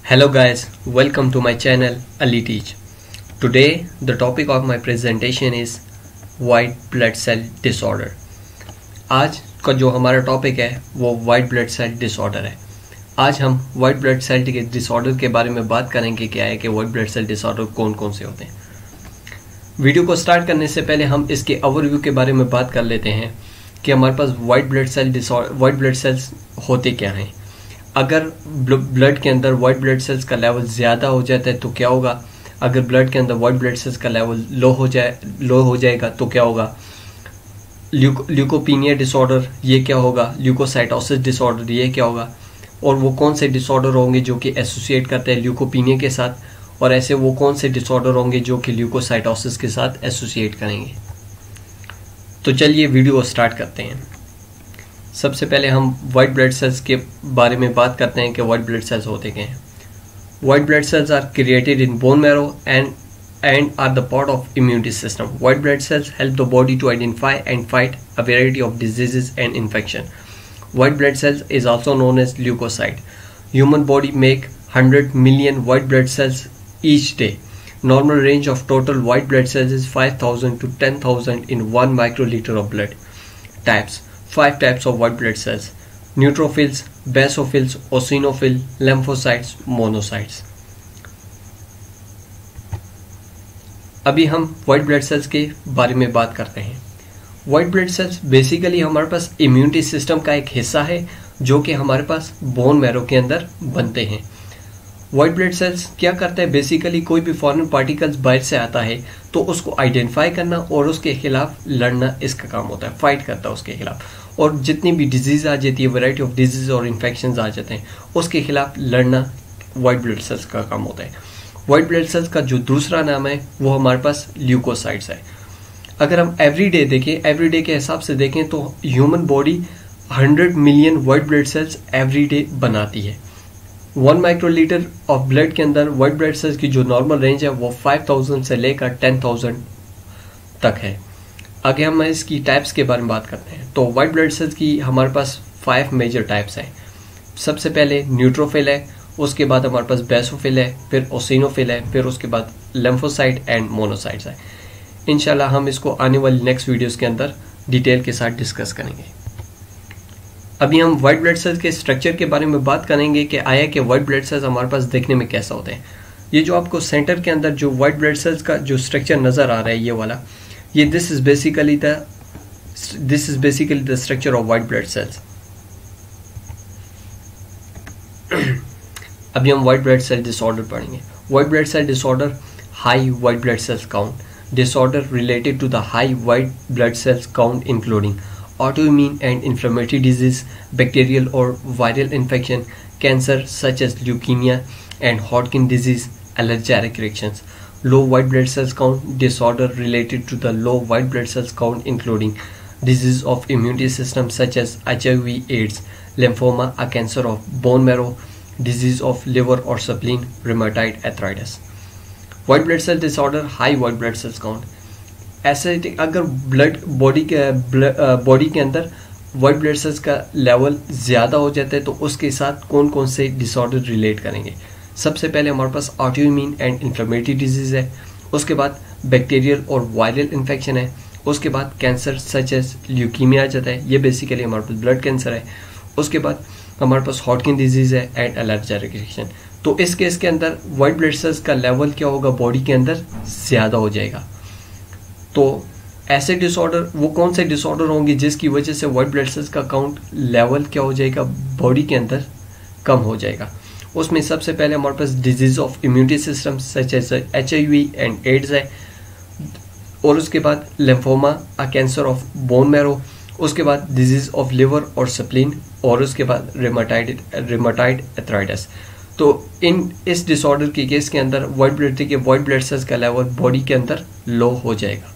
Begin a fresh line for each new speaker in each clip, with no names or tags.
Hello guys, welcome to my channel Ali Teach. Today the topic of my presentation is white blood cell disorder. आज का जो हमारा topic है वो white blood cell disorder है. आज हम white blood cell के डिसऑर्डर के बारे में बात करेंगे क्या है कि white blood cell disorder कौन कौन से होते हैं. वीडियो को स्टार्ट करने से पहले हम इसके ओवरव्यू के बारे में बात कर लेते हैं कि हमारे पास white blood cells होते क्या हैं. अगर ब्लड के अंदर वाइट ब्लड सेल्स का लेवल ज़्यादा हो जाता है तो क्या होगा. अगर ब्लड के अंदर वाइट ब्लड सेल्स का लेवल लो हो जाएगा तो क्या होगा. ल्यूकोपीनिया डिसऑर्डर ये क्या होगा. ल्यूकोसाइटोसिस डिसऑर्डर ये क्या होगा. और वो कौन से डिसऑर्डर होंगे जो कि एसोसिएट करते हैं ल्यूकोपीनिया के साथ, और ऐसे वो कौन से डिसऑर्डर होंगे जो कि ल्यूकोसाइटोसिस के साथ एसोसिएट करेंगे. तो चलिए वीडियो स्टार्ट करते हैं. सबसे पहले हम वाइट ब्लड सेल्स के बारे में बात करते हैं कि वाइट ब्लड सेल्स होते क्या हैं. White blood cells are created in bone marrow and are the part of immunity system. White blood cells help the body to identify and fight a variety of diseases and infection. White blood cells is also known as leukocyte. Human body make 100 million white blood cells each day. Normal range of total white blood cells is 5,000 to 10,000 in 1 microliter of blood. Types: 5 types of white blood cells: neutrophils, basophils, eosinophil, lymphocytes, monocytes. अभी हम white blood cells के बारे में बात करते हैं. White blood sales basically हमारे पास immunity system का एक हिस्सा है जो कि हमारे पास बोन मैरो के अंदर बनते हैं. व्हाइट ब्लड सेल्स क्या करते हैं, बेसिकली कोई भी फॉरेन पार्टिकल्स बाहर से आता है तो उसको आइडेंटिफाई करना और उसके खिलाफ लड़ना इसका काम होता है. फाइट करता है उसके खिलाफ, और जितनी भी डिजीज आ जाती है, वैरायटी ऑफ डिजीज और इन्फेक्शन आ जाते हैं, उसके खिलाफ लड़ना व्हाइट ब्लड सेल्स का काम होता है. व्हाइट ब्लड सेल्स का जो दूसरा नाम है वो हमारे पास ल्यूकोसाइट्स है. अगर हम एवरीडे देखें, एवरीडे के हिसाब से देखें तो human body 100 million white blood cells every day बनाती है. 1 माइक्रोलीटर ऑफ ब्लड के अंदर व्हाइट ब्लड सेल्स की जो नॉर्मल रेंज है वो 5,000 से लेकर 10,000 तक है. आगे हम इसकी टाइप्स के बारे में बात करते हैं. तो व्हाइट ब्लड सेल्स की हमारे पास 5 मेजर टाइप्स हैं. सबसे पहले न्यूट्रोफिल है, उसके बाद हमारे पास बेसोफिल है, फिर ओसिनोफिल है, फिर उसके बाद लिम्फोसाइट एंड मोनोसाइट्स है. इंशाल्लाह हम इसको आने वाली नेक्स्ट वीडियोस के अंदर डिटेल के साथ डिस्कस करेंगे. अभी हम व्हाइट ब्लड सेल्स के स्ट्रक्चर के बारे में बात करेंगे कि आया कि व्हाइट ब्लड सेल्स हमारे पास देखने में कैसा होते हैं. ये जो आपको सेंटर के अंदर जो व्हाइट ब्लड सेल्स का जो स्ट्रक्चर नजर आ रहा है, ये वाला, ये this is basically the structure of white blood cells. अभी हम व्हाइट ब्लड सेल डिसऑर्डर पढ़ेंगे. White blood cell disorder, high white blood cells count. Disorder related to the high white blood cells count including autoimmune and inflammatory disease, bacterial or viral infection, cancer such as leukemia and Hodgkin disease, allergic reactions. Low white blood cells count. Disorder related to the low white blood cells count including disease of immunity system such as HIV, AIDS, lymphoma, a cancer of bone marrow, disease of liver or spleen, rheumatoid arthritis. White blood cell disorder, high white blood cells count. ऐसे अगर body के अंदर white blood cells का level ज़्यादा हो जाता है तो उसके साथ कौन कौन से डिसऑर्डर रिलेट करेंगे. सबसे पहले हमारे पास ऑटोइम्यून एंड इन्फ्लेमेटरी डिजीज़ है, उसके बाद बैक्टीरियल और वायरल इन्फेक्शन है, उसके बाद कैंसर सच एज ल्यूकीमिया आ जाता है, ये बेसिकली हमारे पास ब्लड कैंसर है. उसके बाद हमारे पास हॉटकिन डिजीज़ है एंड एलर्जिक रिएक्शन. तो इस केस के अंदर व्हाइट ब्लड सेल्स का लेवल क्या होगा, बॉडी के अंदर ज़्यादा हो जाएगा. तो ऐसे डिसऑर्डर, वो कौन से डिसऑर्डर होंगे जिसकी वजह से व्हाइट ब्लड सेल्स का काउंट लेवल क्या हो जाएगा, बॉडी के अंदर कम हो जाएगा. उसमें सबसे पहले हमारे पास disease of immunity system such as HIV and AIDS है, और उसके बाद lymphoma, a cancer of bone marrow, उसके बाद डिजीज ऑफ लिवर और स्प्लीन, और उसके बाद रिमेटॉइड आर्थराइटिस. तो इस डिसऑर्डर के केस के अंदर व्हाइट ब्लड सेल्स का लेवल बॉडी के अंदर लो हो जाएगा.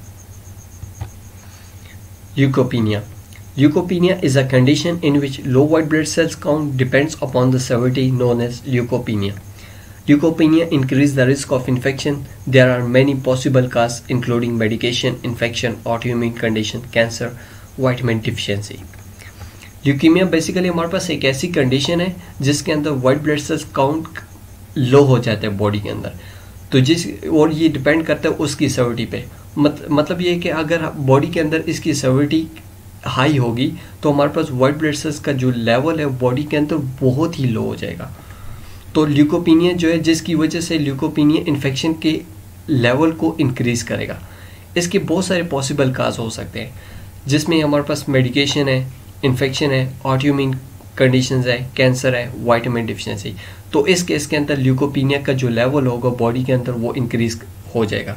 Leukopenia. Leukopenia is a condition in which low white blood cells count depends upon the severity, known as leukopenia. Leukopenia increases the risk of infection. There are many possible causes including medication, infection, autoimmune condition, cancer, vitamin deficiency. Leukaemia basically हमारे पास एक ऐसी condition है जिसके अंदर white blood cells count low हो जाते हैं बॉडी के अंदर। तो और ये डिपेंड करता है उसकी सेवरिटी पे। मतलब ये कि अगर बॉडी के अंदर इसकी सेवरिटी हाई होगी तो हमारे पास वाइट ब्लड सेल्स का जो लेवल है बॉडी के अंदर बहुत ही लो हो जाएगा। तो ल्यूकोपीनिया जो है, जिसकी वजह से ल्यूकोपीनिया इन्फेक्शन के लेवल को इंक्रीज करेगा। इसके बहुत सारे पॉसिबल काज हो सकते हैं, जिसमें हमारे पास मेडिकेशन है, इन्फेक्शन है, ऑटोइम्यून कंडीशंस है, कैंसर है, विटामिन डिफिशिएंसी। तो इस केस के अंदर ल्यूकोपीनिया का जो लेवल होगा बॉडी के अंदर वो इंक्रीज हो जाएगा।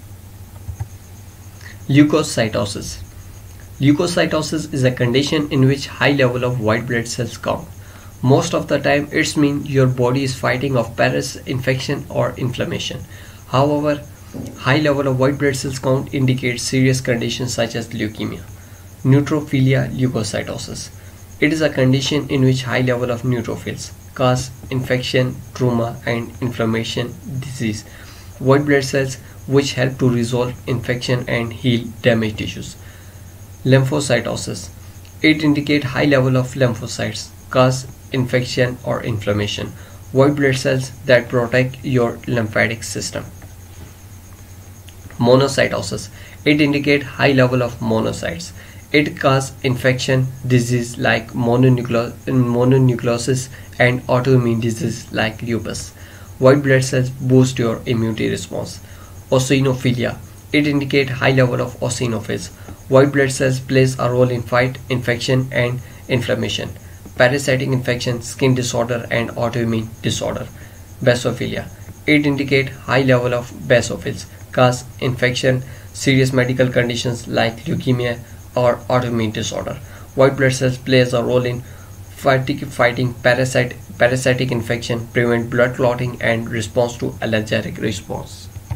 Leukocytosis. Leukocytosis is a condition in which high level of white blood cells count. Most of the time it's mean your body is fighting off parasitic infection or inflammation. However, high level of white blood cells count indicates serious conditions such as leukemia. Neutrophilia leukocytosis. It is a condition in which high level of neutrophils cause infection, trauma and inflammation disease. White blood cells which help to resolve infection and heal damaged tissues. Lymphocytosis. It indicates high level of lymphocytes, cause infection or inflammation. White blood cells that protect your lymphatic system. Monocytosis. It indicates high level of monocytes. It causes infection, disease like mononucleosis and autoimmune disease like lupus. White blood cells boost your immunity response. Eosinophilia. It indicates high level of eosinophils. White blood cells plays a role in fight infection and inflammation. Parasitic infection, skin disorder and autoimmune disorder. Basophilia. It indicates high level of basophils, cause infection, serious medical conditions like leukemia or autoimmune disorder. White blood cells plays a role in fighting parasitic infection, prevent blood clotting and response to allergic response.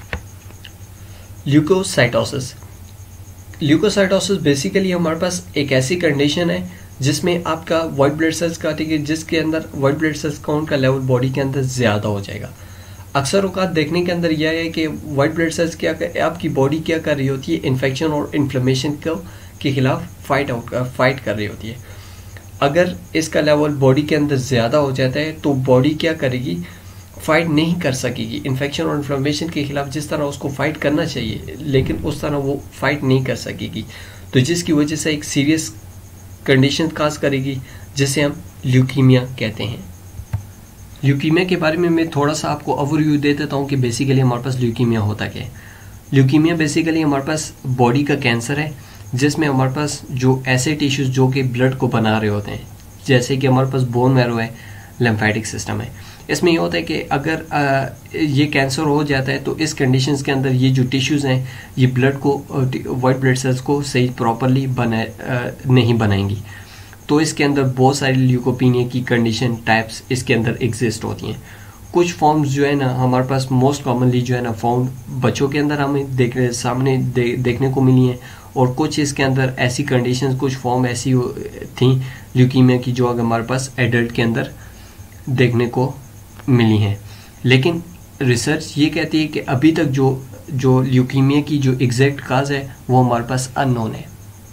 Leukocytosis. Leukocytosis basically हमारे पास एक ऐसी condition है जिसमें आपका white blood cells का, ठीक है, जिसके अंदर वाइट ब्लड सेल्स काउंट का लेवल बॉडी के अंदर ज़्यादा हो जाएगा। अक्सर औकात देखने के अंदर यह है कि वाइट ब्लड सेल्स आपकी बॉडी क्या कर रही होती है, इन्फेक्शन और इन्फ्लेमेशन के खिलाफ फाइट कर रही होती है। अगर इसका लेवल बॉडी के अंदर ज़्यादा हो जाता है तो बॉडी क्या करेगी, फाइट नहीं कर सकेगी इन्फेक्शन और इन्फ्लेमेशन के खिलाफ जिस तरह उसको फाइट करना चाहिए, लेकिन उस तरह वो फाइट नहीं कर सकेगी। तो जिसकी वजह से एक सीरियस कंडीशन काज करेगी जिसे हम ल्यूकीमिया कहते हैं। ल्यूकीमिया के बारे में मैं थोड़ा सा आपको ओवरव्यू दे देता हूँ कि बेसिकली हमारे पास ल्यूकीमिया होता क्या है। ल्यूकीमिया बेसिकली हमारे पास बॉडी का कैंसर है जिसमें हमारे पास जो ऐसे टिश्यूज जो कि ब्लड को बना रहे होते हैं, जैसे कि हमारे पास बोन मैरो है, लिम्फेटिक सिस्टम है। इसमें ये होता है कि अगर ये कैंसर हो जाता है तो इस कंडीशंस के अंदर ये जो टिश्यूज़ हैं ये ब्लड को, वाइट ब्लड सेल्स को सही प्रॉपरली नहीं बनाएंगी। तो इसके अंदर बहुत सारी ल्यूकोपीनिया की कंडीशन टाइप्स इसके अंदर एग्जिस्ट होती हैं। कुछ फॉर्म्स जो है ना हमारे पास मोस्ट कॉमनली जो है ना फाउंड बच्चों के अंदर हमें देखने को मिली हैं, और कुछ इसके अंदर ऐसी कंडीशंस, कुछ फॉर्म ऐसी थी ल्यूकीमिया की जो अगर हमारे पास एडल्ट के अंदर देखने को मिली हैं। लेकिन रिसर्च ये कहती है कि अभी तक जो ल्यूकीमिया की जो एग्जैक्ट काज है वो हमारे पास अननोन है।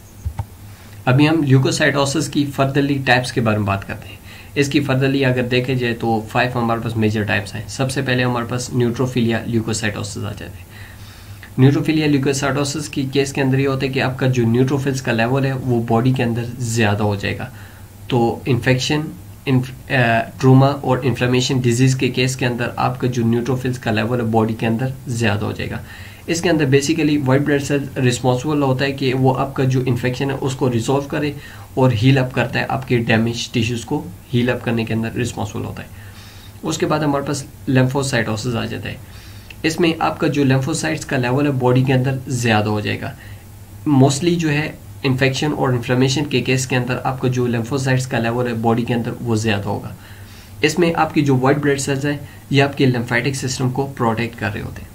अभी हम ल्यूकोसाइटोसिस की फर्दरली टाइप्स के बारे में बात करते हैं। इसकी फर्दरली अगर देखे जाए तो 5 हमारे पास मेजर टाइप्स हैं। सबसे पहले हमारे पास न्यूट्रोफिलिया ल्यूकोसाइटोसिस आ जाते हैं। न्यूट्रोफिलिया ल्यूकोसाइटोसिस की केस के अंदर ये होता है कि आपका जो न्यूट्रोफिल्स का लेवल है वो बॉडी के अंदर ज़्यादा हो जाएगा। तो इन्फेक्शन, ट्रूमा और इन्फ्लेमेशन डिजीज़ के केस के अंदर आपका जो न्यूट्रोफिल्स का लेवल है बॉडी के अंदर ज़्यादा हो जाएगा। इसके अंदर basically white blood cell responsible होता है कि वो आपका जो इन्फेक्शन है उसको रिजॉल्व करे और हील अप करता है, आपके डैमेज टिश्यूज़ को हील अप करने के अंदर रिस्पॉन्सिबल होता है। उसके बाद हमारे पास लिम्फोसाइटोसिस आ जाता है। इसमें आपका जो लिम्फोसाइट्स का लेवल है बॉडी के अंदर ज़्यादा हो जाएगा। मोस्टली जो है इन्फेक्शन और इन्फ्लेमेशन के केस के अंदर आपका जो लिम्फोसाइट्स का लेवल है बॉडी के अंदर वो ज़्यादा होगा। इसमें आपकी जो वाइट ब्लड सेल्स हैं ये आपके लिम्फेटिक सिस्टम को प्रोटेक्ट कर रहे होते हैं।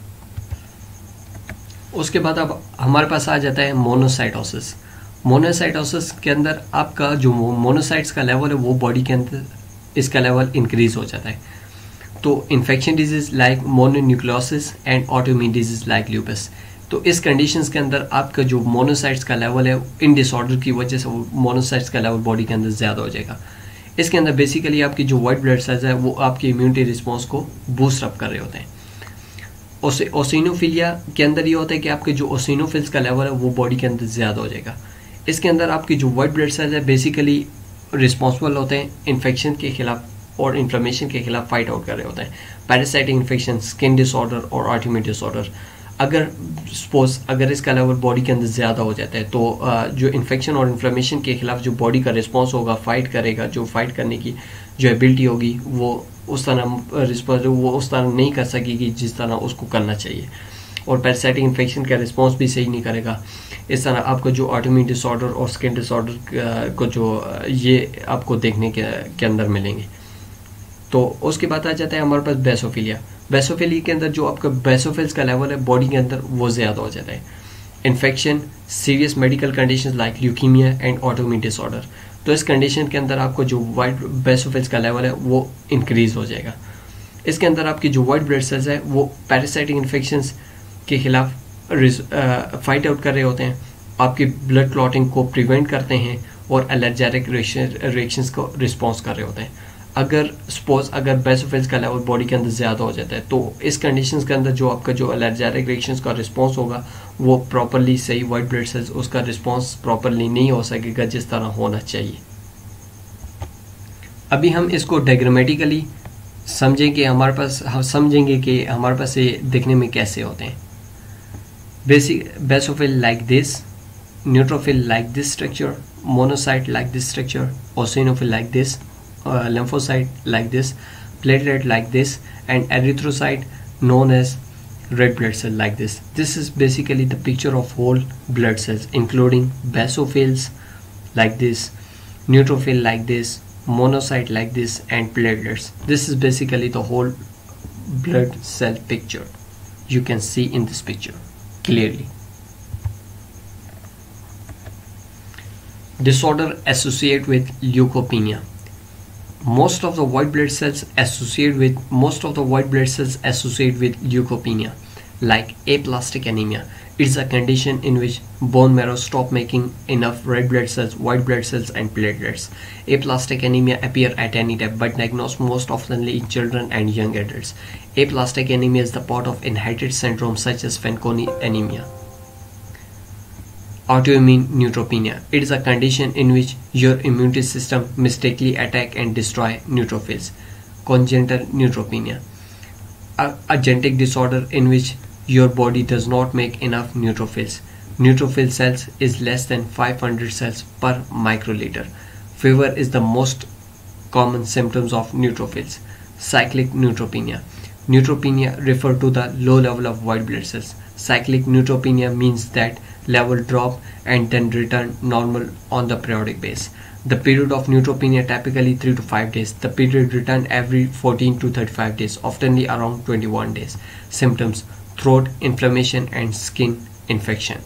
उसके बाद अब हमारे पास आ जाता है मोनोसाइटोसिस। मोनोसाइटोसिस के अंदर आपका जो मोनोसाइट्स का लेवल है वो बॉडी के अंदर इसका लेवल इंक्रीज हो जाता है। तो infection disease like mononucleosis and autoimmune disease like lupus, तो इस कंडीशंस के अंदर आपका जो मोनोसाइट्स का लेवल है इन डिसऑर्डर की वजह से वो मोनोसाइट्स का लेवल बॉडी के अंदर ज़्यादा हो जाएगा। इसके अंदर बेसिकली आपकी जो वाइट ब्लड सेल्स है वो आपकी इम्यूनिटी रिस्पॉन्स को बूस्ट अप कर रहे होते हैं। ओसिनोफिलिया के अंदर ये होता है कि आपके जो ओसिनोफिल्स का लेवल है वो बॉडी के अंदर ज़्यादा हो जाएगा। इसके अंदर आपकी जो वाइट ब्लड सेल्स है बेसिकली रिस्पॉन्सिबल होते हैं इन्फेक्शन के खिलाफ और इन्फ्लेमेशन के खिलाफ फाइट आउट कर रहे होते हैं। पैरासाइटिक इन्फेक्शन, स्किन डिसऑर्डर और ऑटोइम्यून डिसऑर्डर, अगर इसका लेवल बॉडी के अंदर ज़्यादा हो जाता है तो जो इन्फेक्शन और इन्फ्लेमेशन के खिलाफ जो बॉडी का रिस्पॉन्स होगा, फाइट करेगा, जो फाइट करने की जो एबिलिटी होगी वो उस तरह रिस्पॉन्स वो उस तरह नहीं कर सकेगी जिस तरह उसको करना चाहिए, और पैरासाइटिक इन्फेक्शन का रिस्पॉन्स भी सही नहीं करेगा। इस तरह आपको जो ऑटोइम्यून डिसऑर्डर और स्किन डिसऑर्डर को जो ये आपको देखने के अंदर मिलेंगे। तो उसके बाद आ जाता है हमारे पास बेसोफिलिया। बेसोफिलिया के अंदर जो आपका बेसोफिल्स का लेवल है बॉडी के अंदर वो ज़्यादा हो जाता है। Infection, serious medical conditions like leukaemia and autoimmune disorder, तो इस कंडीशन के अंदर आपको जो वाइट बेसोफिल्स का लेवल है वो इंक्रीज हो जाएगा। इसके अंदर आपकी जो वाइट ब्लड सेल्स है वो पैरासाइटिक इन्फेक्शंस के खिलाफ फाइट आउट कर रहे होते हैं, आपकी ब्लड क्लॉटिंग को प्रिवेंट करते हैं और एलर्जेटिक रिएक्शंस को रिस्पॉन्स कर रहे होते हैं। अगर बेसोफिल्स का लेवल बॉडी के अंदर ज़्यादा हो जाता है तो इस कंडीशंस के अंदर जो आपका जो एलर्जेटिक रिएक्शंस का रिस्पॉन्स होगा वो प्रॉपरली सही वाइट ब्लड सेल्स उसका रिस्पॉन्स प्रॉपरली नहीं हो सकेगा जिस तरह होना चाहिए। अभी हम इसको डायग्रामेटिकली समझेंगे कि हमारे पास ये दिखने में कैसे होते हैं। Basic basophil like this, neutrophil like this structure, monocyte like this structure, eosinophil like this, lymphocyte like this, platelet like this, and erythrocyte known as red blood cell like this. This is basically the picture of whole blood cells including basophils like this, neutrophil like this, monocyte like this, and platelets. This is basically the whole blood cell picture. You can see in this picture clearly. Disorder associated with leukopenia. Most of the white blood cells associated with leukopenia, like aplastic anemia. It's a condition in which bone marrow stop making enough red blood cells, white blood cells, and platelets. Aplastic anemia appear at any time, but diagnosed most often in children and young adults. Aplastic anemia is the part of inherited syndrome such as Fanconi anemia. Autoimmune neutropenia. It is a condition in which your immunity system mistakenly attack and destroy neutrophils. Congenital neutropenia. A genetic disorder in which your body does not make enough neutrophils. Neutrophil cells is less than 500 cells per microliter. Fever is the most common symptoms of neutrophils. Cyclic neutropenia. Neutropenia refer to the low level of white blood cells. Cyclic neutropenia means that level drop and then return normal on the periodic base. The period of neutropenia typically 3 to 5 days. The period return every 14 to 35 days, oftenly around 21 days. Symptoms: throat inflammation and skin infection.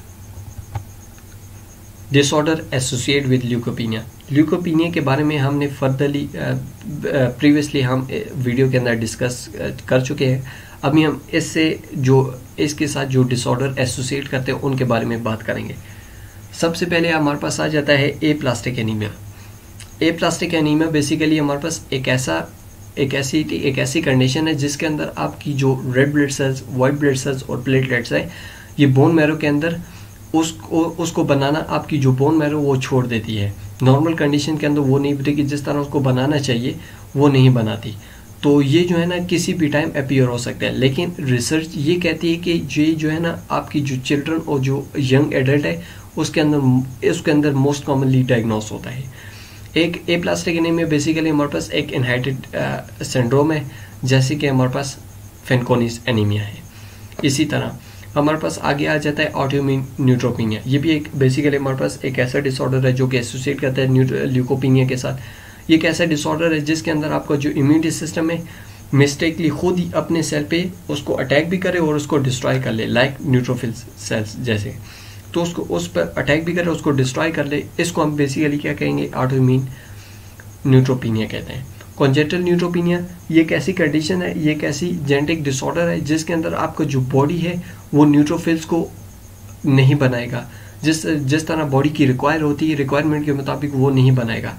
Disorder associated with leukopenia. Leukopenia के बारे में हमने furtherly previously हम video के अंदर discuss कर चुके हैं। अभी हम इसके साथ जो डिसऑर्डर एसोसिएट करते हैं उनके बारे में बात करेंगे। सबसे पहले हमारे पास आ जाता है aplastic anaemia. Aplastic anaemia basically हमारे पास एक ऐसी कंडीशन है जिसके अंदर आपकी जो red blood cells, white blood cells और प्लेटलेट्स है ये बोन मैरो के अंदर उसको बनाना आपकी जो बोन मैरो वो छोड़ देती है। नॉर्मल कंडीशन के अंदर वो नहीं बनेगी, जिस तरह उसको बनाना चाहिए वो नहीं बनाती। तो ये जो है ना किसी भी टाइम अपीयर हो सकता है, लेकिन रिसर्च ये कहती है कि ये जो है ना आपकी जो चिल्ड्रन और जो यंग एडल्ट है उसके अंदर मोस्ट कॉमनली डायग्नोस होता है। एक एप्लास्टिक एनीमिया बेसिकली हमारे पास एक इनहेरिटेड सिंड्रोम है, जैसे कि हमारे पास फेनकोनिस एनीमिया है। इसी तरह हमारे पास आगे आ जाता है ऑटोइम्यून न्यूट्रोपीनिया। ये भी एक बेसिकली हमारे पास एक ऐसा डिसऑर्डर है जो कि एसोसिएट करता है ल्यूकोपीनिया के साथ। ये एक ऐसा डिसऑर्डर है जिसके अंदर आपका जो इम्यूनिटी सिस्टम है मिस्टेकली खुद ही अपने सेल पे उसको अटैक भी करे और उसको डिस्ट्रॉय कर ले, लाइक न्यूट्रोफिल सेल्स जैसे। तो उसको उस पर अटैक भी करे, उसको डिस्ट्रॉय कर ले। इसको हम बेसिकली क्या कहेंगे, ऑटोइम्यून न्यूट्रोपीनिया कहते हैं। कॉन्जेनिटल न्यूट्रोपीनिया ये एक ऐसी कंडीशन है, ये एक ऐसी जेनेटिक डिसऑर्डर है जिसके अंदर आपका जो बॉडी है वो न्यूट्रोफिल्स को नहीं बनाएगा, जिस तरह बॉडी की रिक्वायरमेंट के मुताबिक वो नहीं बनाएगा।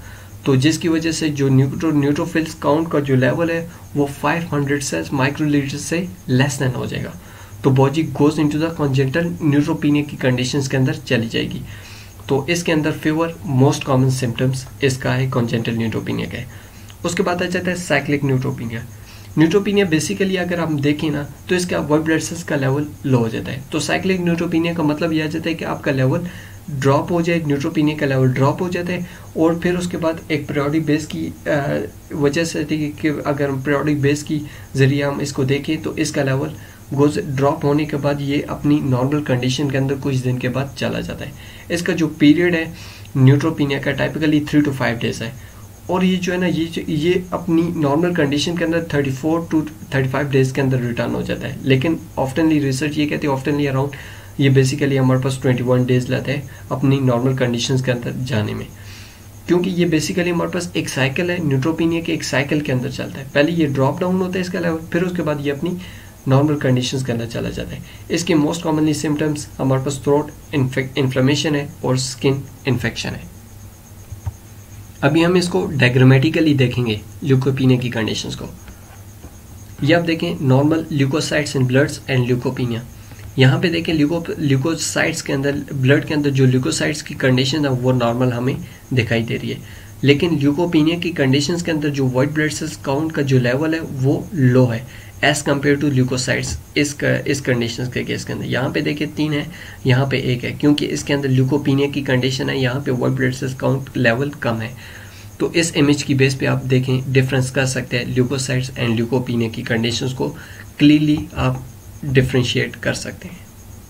तो जिसकी वजह से जो न्यूट्रोफिल्स काउंट का जो लेवल है वो 500 सेल्स माइक्रोलीटर से लेस देन हो जाएगा। तो body goes into the congenital neutropenia की कंडीशंस के अंदर चली जाएगी। तो इसके अंदर फीवर मोस्ट कॉमन सिम्टम्स इसका है, कॉन्जेंटल न्यूट्रोपीनिया का है। उसके बाद आ जाता है साइक्लिक न्यूट्रोपीनिया। न्यूट्रोपीनिया बेसिकली अगर हम देखें ना तो इसका व्हाइट ब्लड सेल्स का लेवल लो हो जाता है। तो साइक्लिक न्यूट्रोपीनिया का मतलब यह आ जाता है कि आपका लेवल ड्रॉप हो जाए, न्यूट्रोपीनिया का लेवल ड्रॉप हो जाता है और फिर उसके बाद एक पीरियोडिक बेस की वजह से, ठीक है, कि अगर हम पीरियोडिक बेस की ज़रिए हम इसको देखें तो इसका लेवल गोज ड्रॉप होने के बाद ये अपनी नॉर्मल कंडीशन के अंदर कुछ दिन के बाद चला जाता है। इसका जो पीरियड है न्यूट्रोपीनिया का टाइपिकली 3 to 5 डेज है और ये जो है ना ये अपनी नॉर्मल कंडीशन के अंदर 34 to 35 डेज के अंदर रिटर्न हो जाता है। लेकिन ऑफ्टनली रिसर्च ये कहती है ऑफ्टनली अराउंड ये बेसिकली हमारे पास 21 डेज लेते हैं अपनी नॉर्मल कंडीशंस के अंदर जाने में, क्योंकि ये बेसिकली हमारे पास एक साइकिल है, न्यूट्रोपीनिया के एक साइकिल के अंदर चलता है। पहले ये ड्रॉप डाउन होता है इसका लेवल, फिर उसके बाद ये अपनी नॉर्मल कंडीशंस के अंदर चला जाता है। इसके मोस्ट कॉमनली सिम्टम्स हमारे पास थ्रोट इन्फ्लेमेशन है और स्किन इन्फेक्शन है। अभी हम इसको डायग्रामेटिकली देखेंगे ल्यूकोपीनिया की कंडीशंस को। ये आप देखें normal leukocytes in bloods and leukopenia. यहाँ पे देखें ल्यूकोसाइट्स के अंदर, ब्लड के अंदर जो ल्यूकोसाइट्स की कंडीशन है वो नॉर्मल हमें दिखाई दे रही है, लेकिन ल्यूकोपीनिया की कंडीशंस के अंदर जो व्हाइट ब्लड सेल्स काउंट का जो लेवल है वो लो है एज कम्पेयर टू ल्यूकोसाइट्स। इस कंडीशंस के केस के अंदर यहाँ पे देखिए 3 है, यहाँ पे 1 है, क्योंकि इसके अंदर ल्यूकोपीनिया की कंडीशन है, यहाँ पे white blood cells count level कम है। तो इस इमेज की बेस पे आप देखें डिफरेंस कर सकते हैं ल्यूकोसाइट्स एंड ल्यूकोपीनिया की कंडीशंस को क्लियरली आप डिफरेंशिएट कर सकते हैं।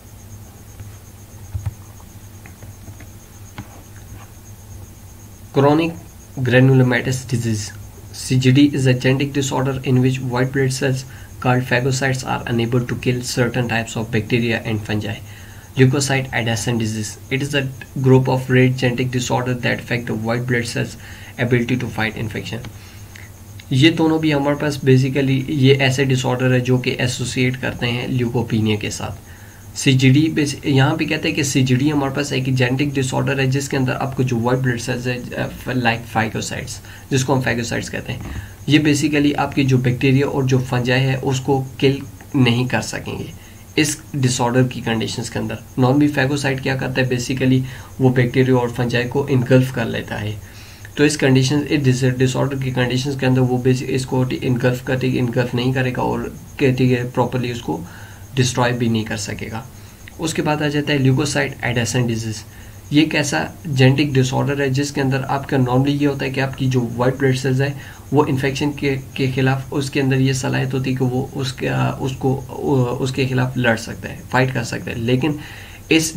Chronic granulomatous disease (CGD) is a genetic disorder in which white blood cells called phagocytes are unable to kill certain types of bacteria and fungi. Leukocyte adhesion disease. It is a group of rare genetic disorders that affect the white blood cells' ability to fight infection. ये दोनों भी हमारे पास basically ये ऐसे disorder है जो कि associate करते हैं ल्यूकोपीनिया के साथ। सीजीडी यहाँ पे कहते हैं कि सीजीडी हमारे पास एक जेनेटिक डिसऑर्डर है जिसके अंदर आपको जो व्हाइट ब्लड सेल्स है लाइक फाइगोसाइट्स, जिसको हम फाइगोसाइट्स कहते हैं, ये बेसिकली आपकी जो बैक्टीरिया और जो फंजाई है उसको किल नहीं कर सकेंगे इस डिसऑर्डर की कंडीशंस के अंदर। नॉर्मली फाइगोसाइट क्या करता है, बेसिकली वो बैक्टीरिया और फंजाई को इनगल्फ कर लेता है। तो इस कंडीशन, इस डिसऑर्डर की कंडीशंस के अंदर वो बेसिक इसको इनगल्फ नहीं करेगा और कहती है प्रॉपरली उसको डिस्ट्रॉय भी नहीं कर सकेगा। उसके बाद आ जाता है ल्यूकोसाइट एडेशन डिजीज। ये एक ऐसा जेनेटिक डिसऑर्डर है जिसके अंदर आपका नॉर्मली ये होता है कि आपकी जो वाइट ब्लड सेल्स है वो इन्फेक्शन के खिलाफ, उसके अंदर ये सलाहियत होती है कि वो उसके खिलाफ लड़ सकता है, फाइट कर सकता है। लेकिन इस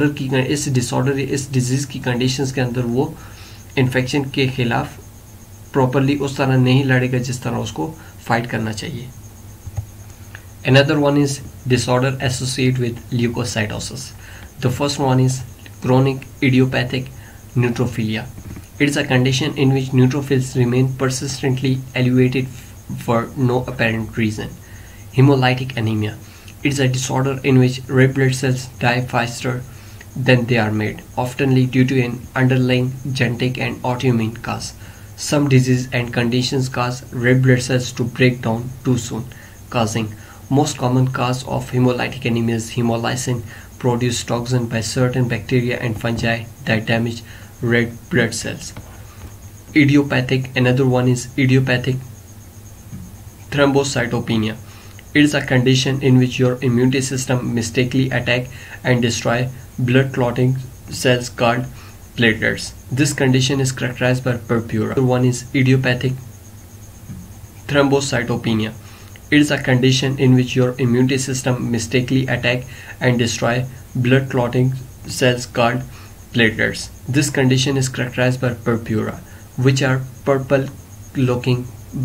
डिजीज़ की कंडीशंस के अंदर वो इन्फेक्शन के खिलाफ प्रॉपरली उस तरह नहीं लड़ेगा जिस तरह उसको फाइट करना चाहिए। Another one is disorder associated with leukocytosis. The first one is chronic idiopathic neutrophilia. It is a condition in which neutrophils remain persistently elevated for no apparent reason. Hemolytic anemia. It is a disorder in which red blood cells die faster than they are made, often due to an underlying genetic and autoimmune cause. Some diseases and conditions cause red blood cells to break down too soon, causing most common cause of hemolytic anemia is hemolysin produced toxin by certain bacteria and fungi that damage red blood cells. Idiopathic, another one is idiopathic thrombocytopenia. It is a condition in which your immune system mistakenly attack and destroy blood clotting cells called platelets. This condition is characterized by purpura. Another one is idiopathic thrombocytopenia. It is a condition in which your immune system mistakenly attack and destroy blood clotting cells called platelets. This condition is characterized by purpura, which are purple looking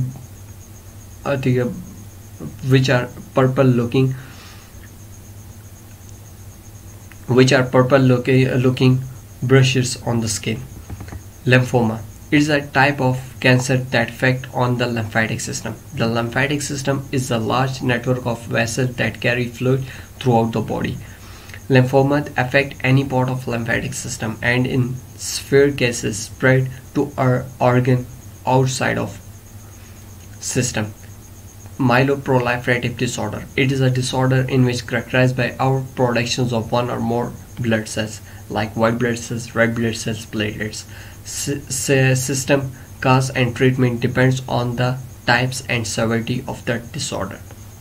brushes on the skin. Lymphoma. It is a type of cancer that affects on the lymphatic system. The lymphatic system is a large network of vessels that carry fluid throughout the body. Lymphoma affect any part of lymphatic system and in severe cases spread to organ outside of system. Myeloproliferative disorder. It is a disorder in which characterized by our productions of one or more blood cells like white blood cells, red blood cells, platelets. System cause and treatment depends on the types and severity of the disorder.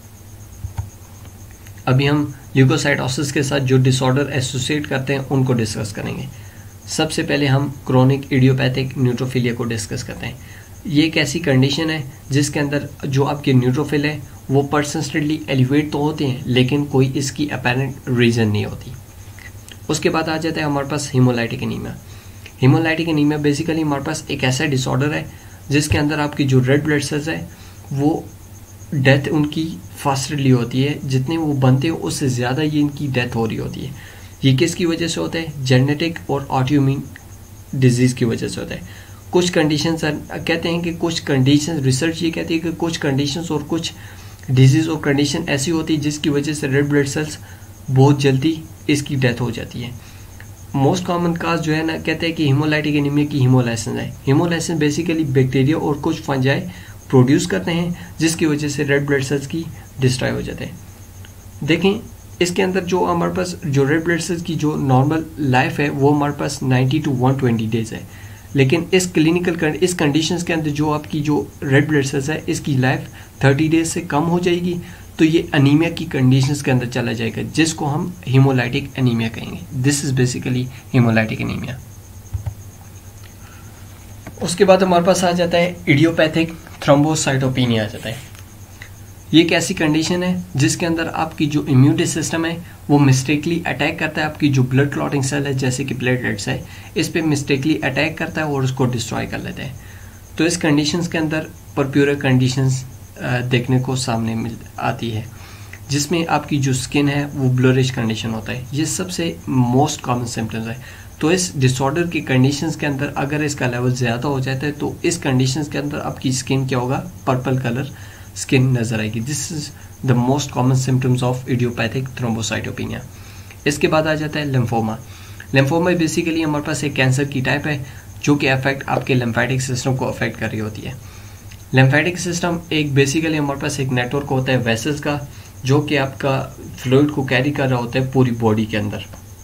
अभी हम leukocytosis के साथ जो disorder associate करते हैं उनको discuss करेंगे। सबसे पहले हम क्रोनिक इडियोपैथिक न्यूट्रोफिलिया को डिस्कस करते हैं। ये एक ऐसी कंडीशन है जिसके अंदर जो आपके न्यूट्रोफिल है वो परसिस्टेंटली एलिवेट तो होते हैं लेकिन कोई इसकी अपेरेंट रीजन नहीं होती। उसके बाद आ जाता है हमारे पास haemolytic anaemia. Haemolytic anaemia basically हमारे पास एक ऐसा डिसऑर्डर है जिसके अंदर आपकी जो रेड ब्लड सेल्स है वो डेथ उनकी फास्टली होती है, जितने वो बनते हैं उससे ज़्यादा ये इनकी डेथ हो रही होती है। ये किसकी वजह से होता है? जेनेटिक और ऑटोइम्यून डिजीज़ की वजह से होता है। कुछ कंडीशंस कहते हैं कि कुछ कंडीशंस, रिसर्च ये कहती है कि कुछ कंडीशंस और कुछ डिजीज़ और कंडीशन ऐसी होती है जिसकी वजह से रेड ब्लड सेल्स बहुत जल्दी इसकी डेथ हो जाती है। मोस्ट कॉमन काज जो है ना, कहते हैं कि हीमोलाइटिक एनीमिया की हीमोलाइसिस है। हीमोलाइसिस बेसिकली बैक्टीरिया और कुछ फंजाई प्रोड्यूस करते हैं जिसकी वजह से रेड ब्लड सेल्स की डिस्ट्रॉय हो जाते हैं। देखें इसके अंदर जो हमारे पास जो रेड ब्लड सेल्स की जो नॉर्मल लाइफ है वो हमारे पास 90 to 120 डेज है, लेकिन इस कंडीशंस के अंदर जो आपकी जो रेड ब्लड सेल्स है इसकी लाइफ 30 डेज से कम हो जाएगी, तो ये अनीमिया की कंडीशंस के अंदर चला जाएगा जिसको हम हीमोलाइटिक एनीमिया कहेंगे। This is basically haemolytic anaemia. उसके बाद हमारे पास आ जाता है इडियोपैथिक थ्रोम्बोसाइटोपेनिया आ जाता है। ये एक ऐसी कंडीशन है जिसके अंदर आपकी जो इम्यूनिटी सिस्टम है वो मिस्टेकली अटैक करता है, आपकी जो ब्लड क्लॉटिंग सेल है जैसे कि प्लेटलेट्स है इस पे मिस्टेकली अटैक करता है और उसको डिस्ट्रॉय कर लेता है। तो इस कंडीशंस के अंदर परप्यूरर कंडीशंस देखने को सामने मिल आती है जिसमें आपकी जो स्किन है वो ब्लरिश कंडीशन होता है। ये सबसे मोस्ट कॉमन सिम्टम्स है। तो इस डिसऑर्डर की कंडीशंस के अंदर अगर इसका लेवल ज़्यादा हो जाता है तो इस कंडीशंस के अंदर आपकी स्किन क्या होगा? पर्पल कलर स्किन नजर आएगी। This is the most common symptoms of idiopathic thrombocytopenia. इसके बाद आ जाता है लिम्फोमा। लिम्फोमा बेसिकली हमारे पास एक कैंसर की टाइप है जो कि अफेक्ट आपके लिम्फेटिक सिस्टम को अफेक्ट कर रही होती है। लिम्फेटिक सिस्टम एक बेसिकली हमारे पास एक नेटवर्क होता है वेसल्स का जो कि आपका फ्लूइड को कैरी कर रहा होता है पूरी बॉडी के अंदर।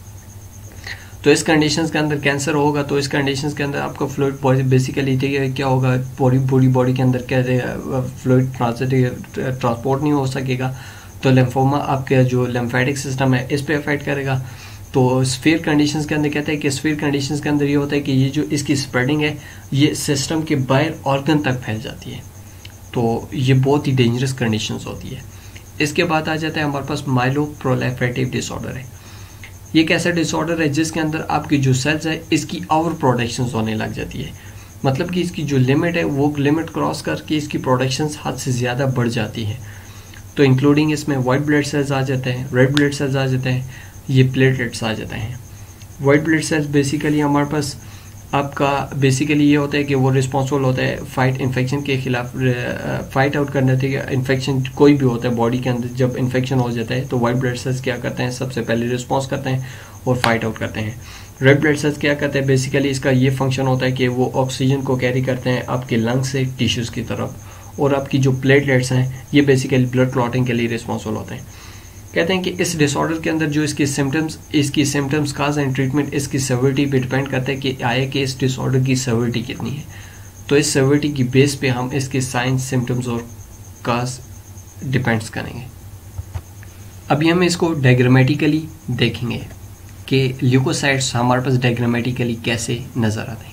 तो इस कंडीशंस के अंदर कैंसर होगा तो इस कंडीशंस के अंदर आपका फ्लूइड बेसिकली क्या होगा? पूरी बॉडी के अंदर क्या फ्लूइड ट्रांसपोर्ट नहीं हो सकेगा, तो लिम्फोमा आपके जो लिम्फेटिक सिस्टम है इस पे अफेक्ट करेगा। तो स्फीयर कंडीशंस के अंदर कहते हैं कि स्फीयर कंडीशंस के अंदर ये होता है कि ये जो इसकी स्प्रेडिंग है ये सिस्टम के बाहर ऑर्गन तक फैल जाती है, तो ये बहुत ही डेंजरस कंडीशंस होती है। इसके बाद आ जाता है हमारे पास माइलोप्रोलिफरेटिव डिसऑर्डर है। ये एक ऐसा डिसऑर्डर है जिसके अंदर आपकी जो सेल्स है इसकी ओवर प्रोडक्शन होने लग जाती है, मतलब कि इसकी जो लिमिट है वो लिमिट क्रॉस करके इसकी प्रोडक्शन हद से ज़्यादा बढ़ जाती है। तो इंक्लूडिंग इसमें वाइट ब्लड सेल्स आ जाते हैं, रेड ब्लड सेल्स आ जाते हैं, ये प्लेटलेट्स आ जाते हैं। वाइट ब्लड सेल्स बेसिकली हमारे पास आपका बेसिकली ये होता है कि वो रिस्पॉन्सिबल होता है फाइट इन्फेक्शन के खिलाफ, फाइट आउट करने के। इन्फेक्शन कोई भी होता है बॉडी के अंदर, जब इन्फेक्शन हो जाता है तो वाइट ब्लड सेल्स क्या करते हैं? सबसे पहले रिस्पॉन्स करते हैं और फाइट आउट करते हैं। रेड ब्लड सेल्स क्या करते हैं? बेसिकली इसका ये फंक्शन होता है कि वो ऑक्सीजन को कैरी करते हैं आपके लंग्स से टिश्यूज़ की तरफ, और आपकी जो प्लेटलेट्स हैं ये बेसिकली ब्लड क्लॉटिंग के लिए रिस्पॉन्सिबल होते हैं। कहते हैं कि इस डिसऑर्डर के अंदर जो इसकी सिम्टम्स काज एंड ट्रीटमेंट इसकी सेवरिटी पे डिपेंड करता है कि आए कि इस डिसऑर्डर की सेवरिटी कितनी है। तो इस सेवरिटी की बेस पे हम इसके साइंस, सिम्टम्स और काज डिपेंड्स करेंगे। अभी हम इसको डायग्रामेटिकली देखेंगे कि ल्यूकोसाइट्स हमारे पास डायग्रामेटिकली कैसे नज़र आते हैं।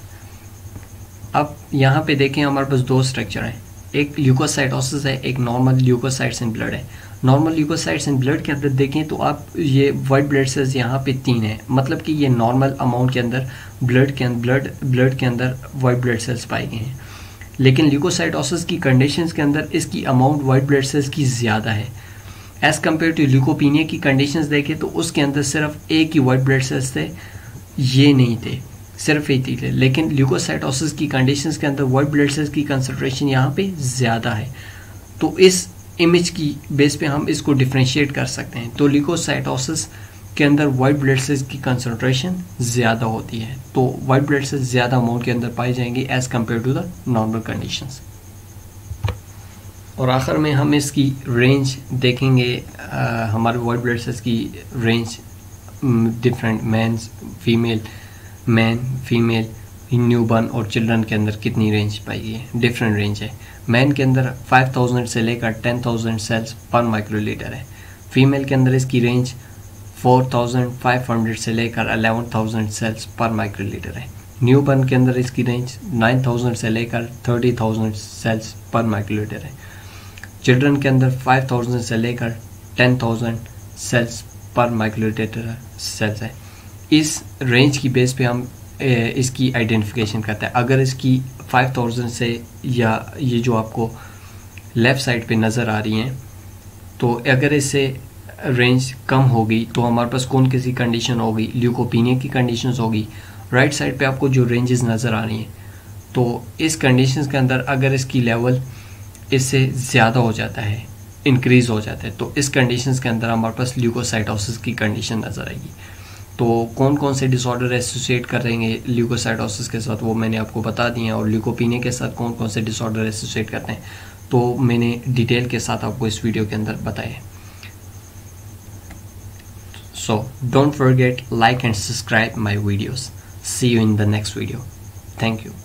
अब यहाँ पे देखें हमारे पास दो स्ट्रक्चर हैं, एक ल्यूकोसाइटोसिस है, एक नॉर्मल ल्यूकोसाइट्स इन ब्लड है। नॉर्मल ल्यूकोसाइट्स इन ब्लड के अंदर देखें तो आप ये वाइट ब्लड सेल्स यहाँ पे 3 है, मतलब कि ये नॉर्मल अमाउंट के अंदर ब्लड के अंदर वाइट ब्लड सेल्स पाए गए हैं। लेकिन ल्यूकोसाइटोसिस की कंडीशंस के अंदर इसकी अमाउंट वाइट ब्लड सेल्स की ज़्यादा है एज़ कम्पेयर टू ल्यूकोपीनिया की कंडीशंस देखें तो उसके अंदर सिर्फ एक ही वाइट ब्लड सेल्स थे, ये नहीं थे, सिर्फ एक ही थे। लेकिन ल्यूकोसाइटोसिस की कंडीशंस के अंदर वाइट ब्लड सेल्स की कंसंट्रेशन यहाँ पे ज़्यादा है। तो इस इमेज की बेस पे हम इसको डिफ्रेंशिएट कर सकते हैं। तो ल्यूकोसाइटोसिस के अंदर वाइट ब्लड सेल्स की कंसंट्रेशन ज़्यादा होती है, तो वाइट ब्लड सेल्स ज़्यादा अमाउंट के अंदर पाई जाएंगी as compare to the normal conditions. और आखिर में हम इसकी रेंज देखेंगे, हमारे वाइट ब्लड सेल्स की range different man female newborn और चिल्ड्रन के अंदर कितनी रेंज पाई गई है। डिफरेंट रेंज है। मैन के अंदर 5000 से लेकर 10,000 सेल्स पर माइक्रोलीटर है। फीमेल के अंदर इसकी रेंज 4500 से लेकर 11,000 सेल्स पर माइक्रोलीटर है। न्यूबॉर्न के अंदर इसकी रेंज 9000 से लेकर 30,000 सेल्स पर माइक्रोलीटर है। चिल्ड्रन के अंदर 5000 से लेकर 10,000 सेल्स पर माइक्रोलीटर सेल्स है। इस रेंज की बेस पे हम इसकी आइडेंटिफिकेशन करते हैं। अगर इसकी 5000 से, या ये जो आपको लेफ़्ट साइड पे नज़र आ रही हैं, तो अगर इससे रेंज कम होगी तो हमारे पास कौन किसी कंडीशन होगी, ल्यूकोपीनिया की कंडीशंस होगी। राइट साइड पे आपको जो रेंजेस नज़र आ रही हैं, तो इस कंडीशंस के अंदर अगर इसकी लेवल इससे ज़्यादा हो जाता है, इंक्रीज़ हो जाता है, तो इस कंडीशंस के अंदर हमारे पास ल्यूकोसाइटोसिस की कंडीशन नज़र आएगी। तो कौन कौन से डिसऑर्डर एसोसिएट करेंगे ल्यूकोसाइटोसिस के साथ वो मैंने आपको बता दिए हैं, और ल्यूकोपीनिया के साथ कौन कौन से डिसऑर्डर एसोसिएट करते हैं तो मैंने डिटेल के साथ आपको इस वीडियो के अंदर बताया। So don't forget like and subscribe my videos. See you in the next video. Thank you.